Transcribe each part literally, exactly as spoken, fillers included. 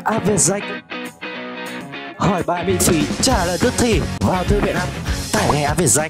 App Việt Danh. Hỏi bài miễn phí, trả lời tức thì. Vào thư viện app, tải ngay App Việt Danh.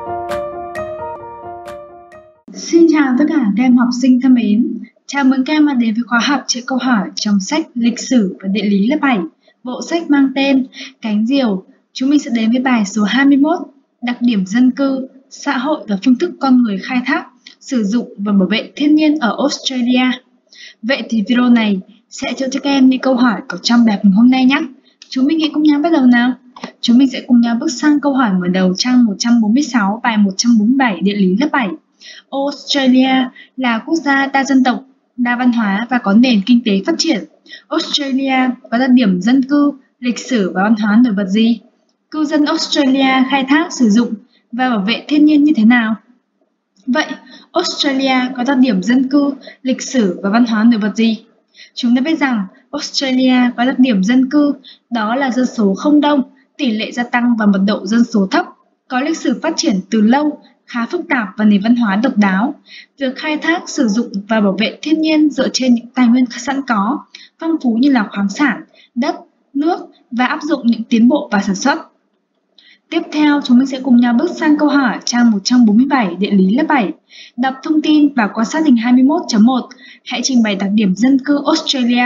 Xin chào tất cả các em học sinh thân mến. Chào mừng các em đã đến với khóa học chữa câu hỏi trong sách Lịch sử và Địa lý lớp bảy. Bộ sách mang tên Cánh diều. Chúng mình sẽ đến với bài số hai mươi mốt. Đặc điểm dân cư, xã hội và phương thức con người khai thác, sử dụng và bảo vệ thiên nhiên ở Australia. Vậy thì video này sẽ cho các em những câu hỏi có trong bài hôm nay nhé. Chúng mình hãy cùng nhau bắt đầu nào. Chúng mình sẽ cùng nhau bước sang câu hỏi mở đầu trang một trăm bốn mươi sáu, bài một trăm bốn mươi bảy địa lý lớp bảy. Australia là quốc gia đa dân tộc, đa văn hóa và có nền kinh tế phát triển. Australia có đặc điểm dân cư, lịch sử và văn hóa nổi bật gì? Cư dân Australia khai thác, sử dụng và bảo vệ thiên nhiên như thế nào? Vậy, Australia có đặc điểm dân cư, lịch sử và văn hóa nổi bật gì? Chúng ta biết rằng Australia có đặc điểm dân cư, đó là dân số không đông, tỷ lệ gia tăng và mật độ dân số thấp, có lịch sử phát triển từ lâu, khá phức tạp và nền văn hóa độc đáo. Việc khai thác, sử dụng và bảo vệ thiên nhiên dựa trên những tài nguyên sẵn có, phong phú như là khoáng sản, đất, nước và áp dụng những tiến bộ vào sản xuất. Tiếp theo, chúng mình sẽ cùng nhau bước sang câu hỏi trang một trăm bốn mươi bảy địa lý lớp bảy. Đọc thông tin và quan sát hình hai mươi mốt chấm một. Hãy trình bày đặc điểm dân cư Australia.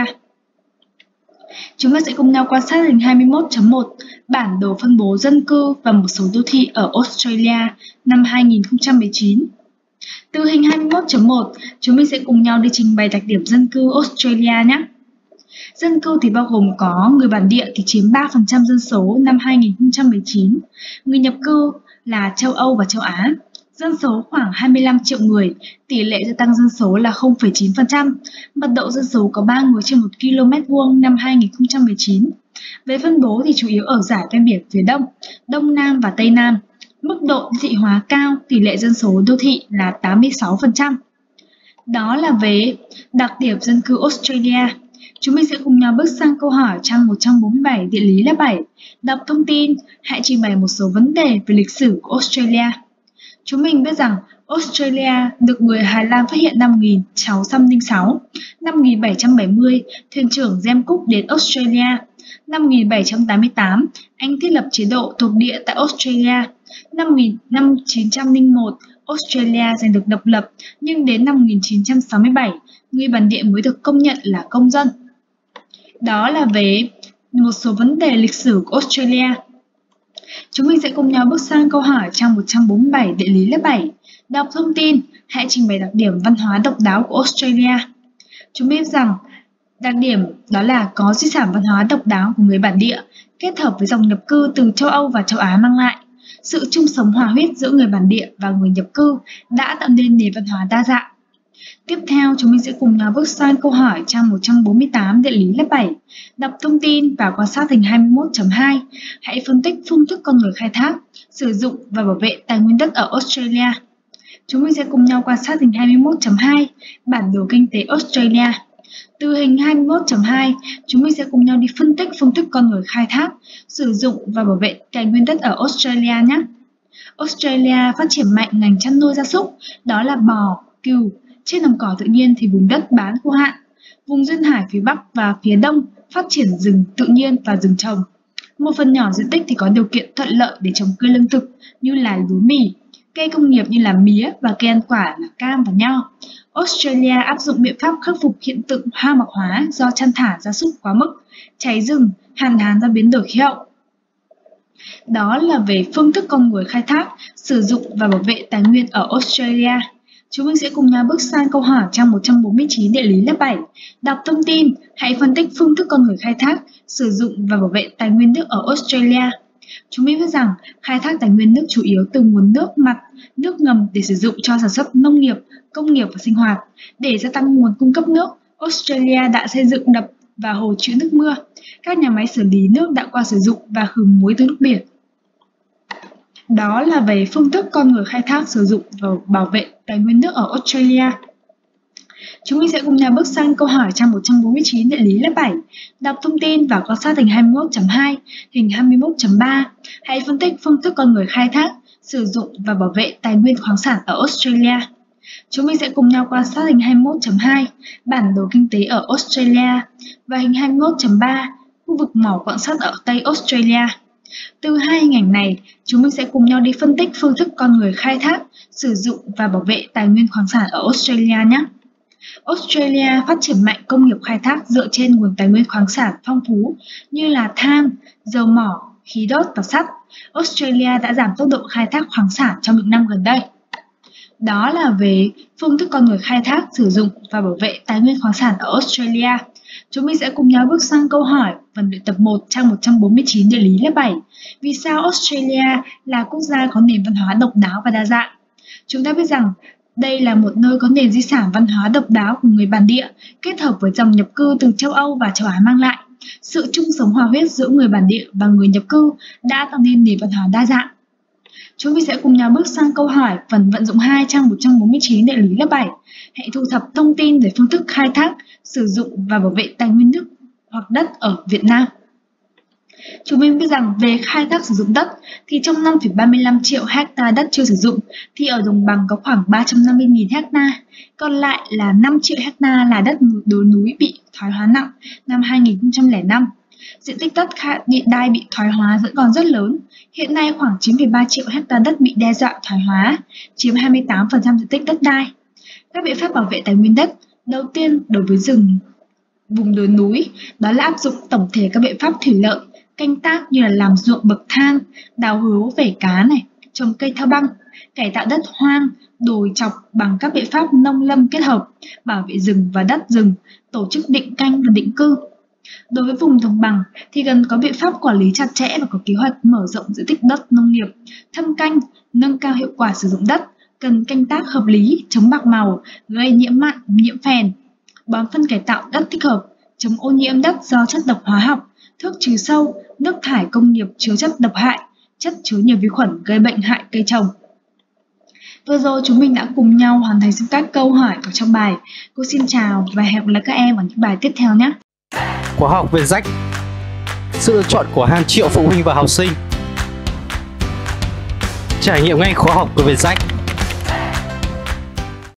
Chúng ta sẽ cùng nhau quan sát hình hai mươi mốt chấm một, bản đồ phân bố dân cư và một số đô thị ở Australia năm hai nghìn không trăm mười chín. Từ hình hai mươi mốt chấm một, chúng mình sẽ cùng nhau đi trình bày đặc điểm dân cư Australia nhé. Dân cư thì bao gồm có người bản địa thì chiếm ba phần trăm dân số năm hai nghìn không trăm mười chín, người nhập cư là châu Âu và châu Á. Dân số khoảng hai mươi lăm triệu người, tỷ lệ gia tăng dân số là không phẩy chín phần trăm, mật độ dân số có ba người trên một ki lô mét vuông năm hai nghìn không trăm mười chín. Về phân bố thì chủ yếu ở dải ven biển phía Đông, Đông Nam và Tây Nam. Mức độ đô thị hóa cao, tỷ lệ dân số đô thị là tám mươi sáu phần trăm. Đó là về đặc điểm dân cư Australia. Chúng mình sẽ cùng nhau bước sang câu hỏi trang một trăm bốn mươi bảy địa lý lớp bảy. Đọc thông tin, hãy trình bày một số vấn đề về lịch sử của Australia. Chúng mình biết rằng Australia được người Hà Lan phát hiện năm một nghìn sáu trăm lẻ sáu. Năm một nghìn bảy trăm bảy mươi, thuyền trưởng James Cook đến Australia. Năm một nghìn bảy trăm tám mươi tám, Anh thiết lập chế độ thuộc địa tại Australia. Năm một nghìn chín trăm lẻ một, Australia giành được độc lập, nhưng đến năm một nghìn chín trăm sáu mươi bảy, người bản địa mới được công nhận là công dân. Đó là về một số vấn đề lịch sử của Australia. Chúng mình sẽ cùng nhau bước sang câu hỏi trang một trăm bốn mươi bảy địa lý lớp bảy. Đọc thông tin, hãy trình bày đặc điểm văn hóa độc đáo của Australia. Chúng biết rằng đặc điểm đó là có di sản văn hóa độc đáo của người bản địa, kết hợp với dòng nhập cư từ châu Âu và châu Á mang lại. Sự chung sống hòa huyết giữa người bản địa và người nhập cư đã tạo nên nền văn hóa đa dạng. Tiếp theo, chúng mình sẽ cùng nhau bước sang câu hỏi trang một trăm bốn mươi tám địa lý lớp bảy. Đọc thông tin và quan sát hình hai mươi mốt chấm hai. Hãy phân tích phương thức con người khai thác, sử dụng và bảo vệ tài nguyên đất ở Australia. Chúng mình sẽ cùng nhau quan sát hình hai mươi mốt chấm hai, bản đồ kinh tế Australia. Từ hình hai mươi mốt chấm hai, chúng mình sẽ cùng nhau đi phân tích phương thức con người khai thác, sử dụng và bảo vệ tài nguyên đất ở Australia nhé. Australia phát triển mạnh ngành chăn nuôi gia súc, đó là bò, cừu. Trên đồng cỏ tự nhiên thì vùng đất bán khô hạn. Vùng duyên hải phía Bắc và phía Đông phát triển rừng tự nhiên và rừng trồng. Một phần nhỏ diện tích thì có điều kiện thuận lợi để trồng cây lương thực như là lúa mì, cây công nghiệp như là mía và cây ăn quả là cam và nho. Australia áp dụng biện pháp khắc phục hiện tượng hoang mạc hóa do chăn thả gia súc quá mức, cháy rừng, hạn hán do biến đổi khí hậu. Đó là về phương thức con người khai thác, sử dụng và bảo vệ tài nguyên ở Australia. Chúng mình sẽ cùng nhau bước sang câu hỏi trang một trăm bốn mươi chín địa lý lớp bảy. Đọc thông tin, hãy phân tích phương thức con người khai thác, sử dụng và bảo vệ tài nguyên nước ở Australia. Chúng mình biết rằng khai thác tài nguyên nước chủ yếu từ nguồn nước mặt, nước ngầm để sử dụng cho sản xuất nông nghiệp, công nghiệp và sinh hoạt. Để gia tăng nguồn cung cấp nước, Australia đã xây dựng đập và hồ trữ nước mưa. Các nhà máy xử lý nước đã qua sử dụng và khử muối từ nước biển. Đó là về phương thức con người khai thác, sử dụng và bảo vệ tài nguyên nước ở Australia. Chúng mình sẽ cùng nhau bước sang câu hỏi trang một trăm bốn mươi chín địa lý lớp bảy. Đọc thông tin và quan sát hình hai mươi mốt chấm hai, hình hai mươi mốt chấm ba. Hãy phân tích phương thức con người khai thác, sử dụng và bảo vệ tài nguyên khoáng sản ở Australia. Chúng mình sẽ cùng nhau quan sát hình hai mươi mốt chấm hai, bản đồ kinh tế ở Australia, và hình hai mươi mốt chấm ba, khu vực mỏ quặng sắt ở Tây Australia. Từ hai hình ảnh này, chúng mình sẽ cùng nhau đi phân tích phương thức con người khai thác, sử dụng và bảo vệ tài nguyên khoáng sản ở Australia nhé. Australia phát triển mạnh công nghiệp khai thác dựa trên nguồn tài nguyên khoáng sản phong phú như là than, dầu mỏ, khí đốt và sắt. Australia đã giảm tốc độ khai thác khoáng sản trong những năm gần đây. Đó là về phương thức con người khai thác, sử dụng và bảo vệ tài nguyên khoáng sản ở Australia. Chúng mình sẽ cùng nhau bước sang câu hỏi phần luyện tập một trang một trăm bốn mươi chín địa lý lớp bảy. Vì sao Australia là quốc gia có nền văn hóa độc đáo và đa dạng? Chúng ta biết rằng đây là một nơi có nền di sản văn hóa độc đáo của người bản địa, kết hợp với dòng nhập cư từ châu Âu và châu Á mang lại. Sự chung sống hòa huyết giữa người bản địa và người nhập cư đã tạo nên nền văn hóa đa dạng. Chúng mình sẽ cùng nhau bước sang câu hỏi phần vận dụng hai trang một trăm bốn mươi chín địa lý lớp bảy. Hãy thu thập thông tin về phương thức khai thác, sử dụng và bảo vệ tài nguyên nước hoặc đất ở Việt Nam. Chúng mình biết rằng về khai thác sử dụng đất thì trong năm phẩy ba mươi lăm triệu ha đất chưa sử dụng thì ở đồng bằng có khoảng ba trăm năm mươi nghìn ha, còn lại là năm triệu ha là đất đồi núi bị thoái hóa nặng năm hai nghìn không trăm lẻ năm. Diện tích đất địa đai bị thoái hóa vẫn còn rất lớn. Hiện nay khoảng chín phẩy ba triệu ha đất bị đe dọa thoái hóa, chiếm hai mươi tám phần trăm diện tích đất đai. Các biện pháp bảo vệ tài nguyên đất, đầu tiên đối với rừng vùng đồi núi đó là áp dụng tổng thể các biện pháp thủy lợi, canh tác như là làm ruộng bậc thang, đào hố vẩy cá này, trồng cây thao băng, cải tạo đất hoang, đồi chọc bằng các biện pháp nông lâm kết hợp, bảo vệ rừng và đất rừng, tổ chức định canh và định cư. Đối với vùng đồng bằng thì cần có biện pháp quản lý chặt chẽ và có kế hoạch mở rộng diện tích đất nông nghiệp, thâm canh, nâng cao hiệu quả sử dụng đất, cần canh tác hợp lý, chống bạc màu, gây nhiễm mặn, nhiễm phèn, bón phân cải tạo đất thích hợp, chống ô nhiễm đất do chất độc hóa học, thuốc trừ sâu, nước thải công nghiệp chứa chất độc hại, chất chứa nhiều vi khuẩn gây bệnh hại cây trồng. Vừa rồi chúng mình đã cùng nhau hoàn thành xong các câu hỏi ở trong bài. Cô xin chào và hẹn gặp lại các em ở những bài tiếp theo nhé. Khóa học Vietjet, sự lựa chọn của hàng triệu phụ huynh và học sinh. Trải nghiệm ngay khóa học của Vietjet.